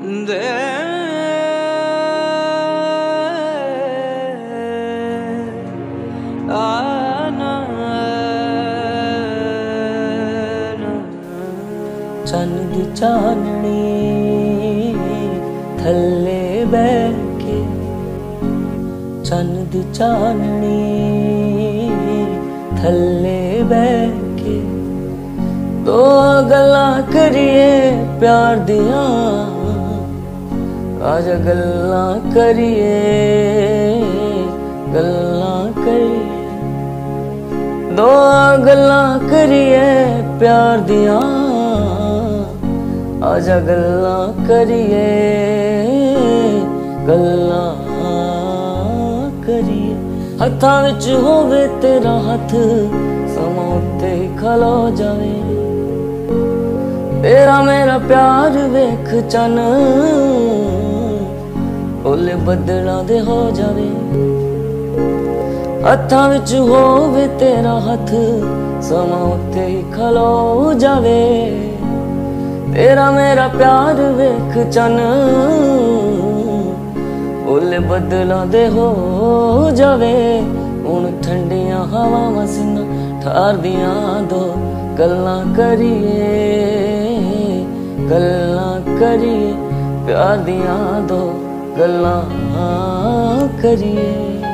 दे आना चन्न दी चाननी थल्ले बैठ के, चन्न दी चाननी थल्ले बैठ के, दो गल्लां करिए प्यार दियां, आजा गल्लां करिए, गल्लां करिए, दो गल्लां करिए प्यार दियां, आजा गल्लां करिए, गल्लां करिए। हत्थां विच होवे तेरा हथ, समां उत्ते खलो जावे, तेरा मेरा प्यार वेख चन ओले बदलां दे हो जावे। हत्थां विच होवे तेरा हथ, समां उत्ते खलो जावे, तेरा मेरा प्यार वेख चन ओले बदलां दे हो जावे। हुण ठंडियां हवावां सीना ठार दियां, दो गल्लां करिए, गल्लां करिए, प्यार दियां दो गल्लां करिए।